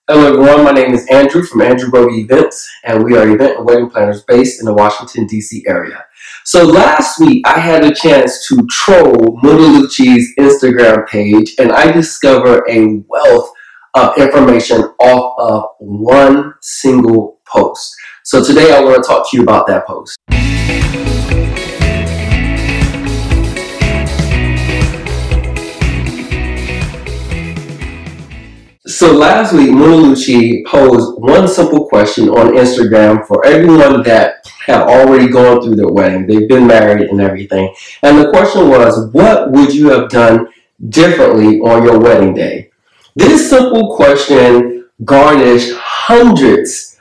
Hello everyone, my name is Andrew from Andrew Brody Events, and we are event and wedding planners based in the Washington, D.C. area. So last week, I had a chance to troll Munaluchi's Instagram page, and I discovered a wealth of information off of one single post. So today I want to talk to you about that post. So last week, Munaluchi posed one simple question on Instagram for everyone that have already gone through their wedding. They've been married and everything. And the question was, what would you have done differently on your wedding day? This simple question garnished hundreds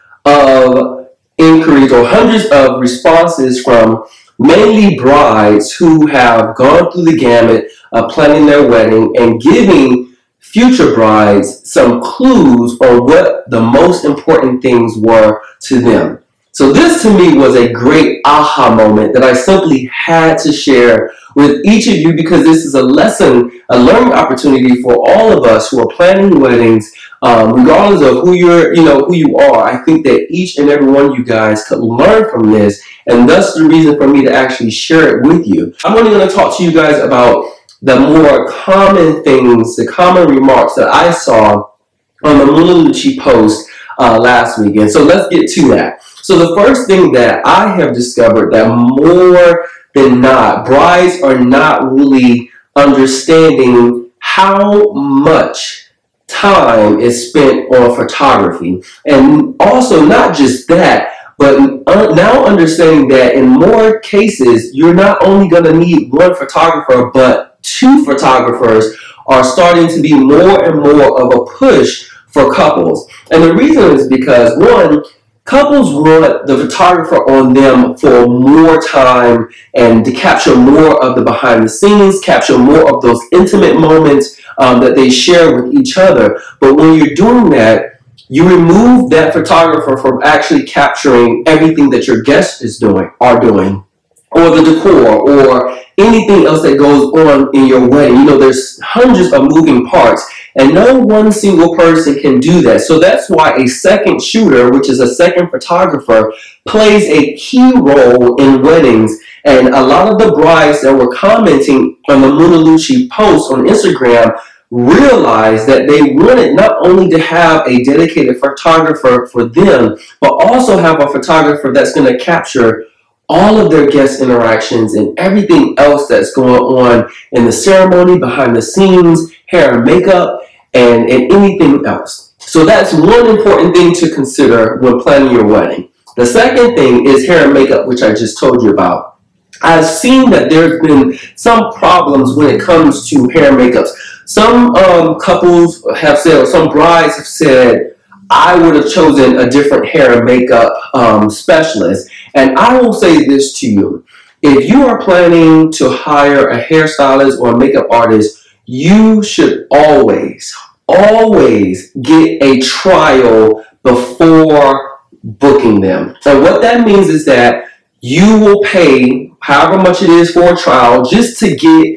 of inquiries or hundreds of responses from mainly brides who have gone through the gamut of planning their wedding and giving future brides some clues on what the most important things were to them. So this to me was a great aha moment that I simply had to share with each of you, because this is a lesson, a learning opportunity for all of us who are planning weddings, regardless of who you are. I think that each and every one of you guys could learn from this, and that's the reason for me to actually share it with you. I'm only going to talk to you guys about the more common things, the common remarks that I saw on the Munaluchi post last weekend. So let's get to that. So the first thing that I have discovered, that more than not, brides are not really understanding how much time is spent on photography. And also not just that, but now understanding that in more cases, you're not only going to need one photographer, but two photographers are starting to be more and more of a push for couples. And the reason is because, one, couples want the photographer on them for more time and to capture more of the behind the scenes, capture more of those intimate moments that they share with each other. But when you're doing that, you remove that photographer from actually capturing everything that your guest are doing, or the decor, or anything else that goes on in your wedding. You know, there's hundreds of moving parts, and no one single person can do that. So that's why a second shooter, which is a second photographer, plays a key role in weddings. And a lot of the brides that were commenting on the Munaluchi post on Instagram realized that they wanted not only to have a dedicated photographer for them, but also have a photographer that's going to capture all of their guest interactions and everything else that's going on in the ceremony, behind the scenes, hair and makeup, and anything else. So that's one important thing to consider when planning your wedding. The second thing is hair and makeup, which I just told you about. I've seen that there's been some problems when it comes to hair and makeups. Some couples have said, or some brides have said, I would have chosen a different hair and makeup specialist. And I will say this to you. If you are planning to hire a hairstylist or a makeup artist, you should always get a trial before booking them. So what that means is that you will pay however much it is for a trial just to get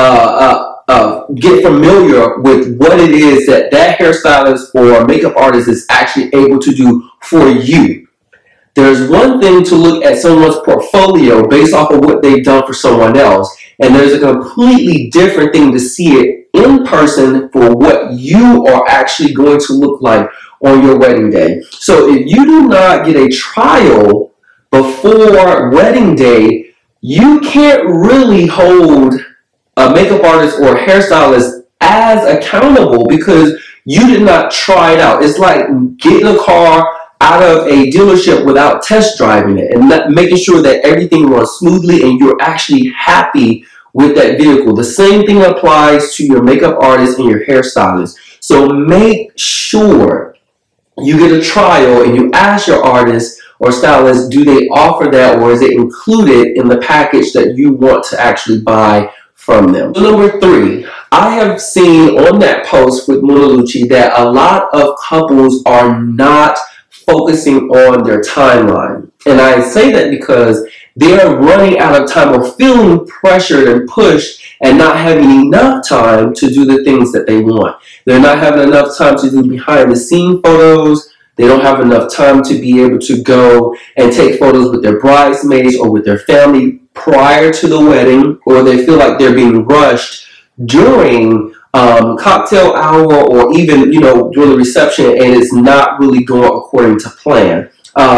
familiar with what it is that hairstylist or makeup artist is actually able to do for you. There's one thing to look at someone's portfolio based off of what they've done for someone else, and there's a completely different thing to see it in person for what you are actually going to look like on your wedding day. So if you do not get a trial before wedding day, you can't really hold a makeup artist or a hairstylist as accountable because you did not try it out. It's like getting a car out of a dealership without test driving it and making sure that everything runs smoothly and you're actually happy with that vehicle. The same thing applies to your makeup artist and your hairstylist. So make sure you get a trial and you ask your artist or stylist, do they offer that, or is it included in the package that you want to actually buy from them? So number 3, I have seen on that post with Munaluchi that a lot of couples are not focusing on their timeline. And I say that because they're running out of time or feeling pressured and pushed and not having enough time to do the things that they want. They're not having enough time to do behind the scene photos. They don't have enough time to be able to go and take photos with their bridesmaids or with their family prior to the wedding, or they feel like they're being rushed during cocktail hour or even, during the reception, and it's not really going according to plan.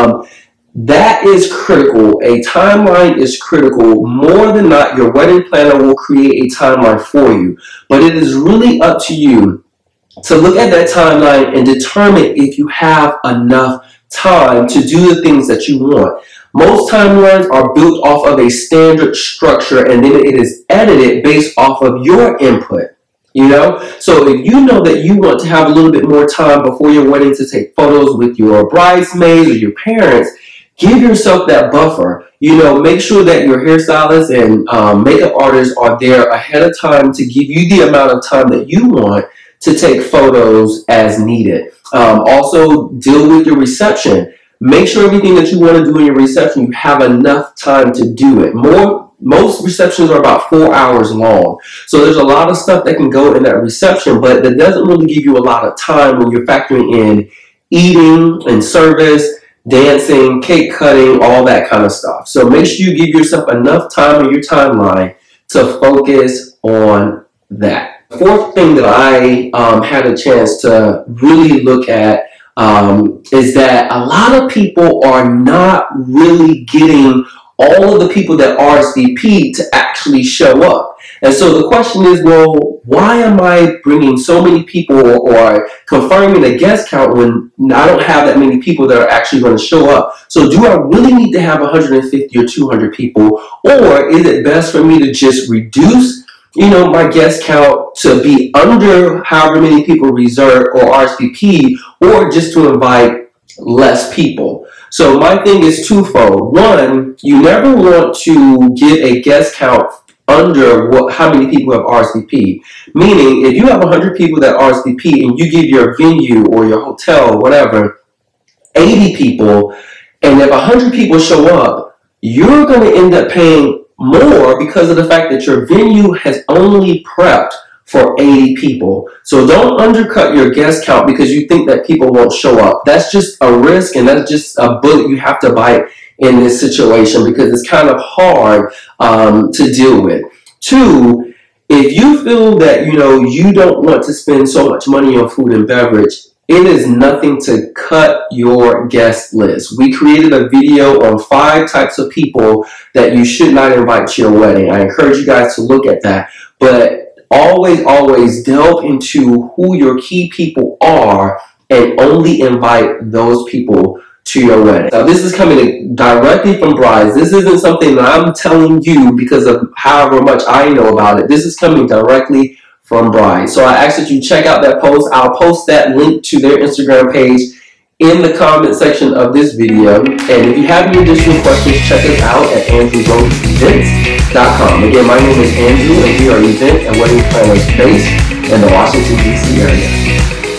That is critical. A timeline is critical. More than not, your wedding planner will create a timeline for you, but it is really up to you to look at that timeline and determine if you have enough time to do the things that you want. Most timelines are built off of a standard structure, and then it is edited based off of your input. So if you know that you want to have a little bit more time before your wedding to take photos with your bridesmaids or your parents, give yourself that buffer. Make sure that your hairstylist and makeup artists are there ahead of time to give you the amount of time that you want to take photos as needed. Also, deal with your reception. Make sure everything that you want to do in your reception, you have enough time to do it. Most receptions are about 4 hours long. So there's a lot of stuff that can go in that reception, but that doesn't really give you a lot of time when you're factoring in eating and service, dancing, cake cutting, all that kind of stuff. So make sure you give yourself enough time in your timeline to focus on that. The fourth thing that I had a chance to really look at is that a lot of people are not really getting all of the people that RSVP to actually show up. And so the question is, well, why am I bringing so many people or confirming a guest count when I don't have that many people that are actually going to show up? So do I really need to have 150 or 200 people, or is it best for me to just reduce my guest count to be under however many people reserve or RSVP, or just to invite less people? So my thing is twofold. One, you never want to get a guest count under how many people have RSVP. Meaning, if you have 100 people that RSVP and you give your venue or your hotel, whatever, 80 people, and if 100 people show up, you're going to end up paying more because of the fact that your venue has only prepped for 80 people. So don't undercut your guest count because you think that people won't show up. That's just a risk, and that's just a bullet you have to bite in this situation because it's kind of hard to deal with. Two, if you feel that you don't want to spend so much money on food and beverage, it is nothing to cut your guest list. We created a video on 5 types of people that you should not invite to your wedding. I encourage you guys to look at that. But always delve into who your key people are and only invite those people to your wedding. Now, this is coming directly from brides. This isn't something that I'm telling you because of however much I know about it. This is coming directly from brides. So I ask that you check out that post. I'll post that link to their Instagram page in the comment section of this video. And if you have any additional questions, check us out at andrewroseevents.com. Again, my name is Andrew, and we are event and wedding planners based in the Washington, D.C. area.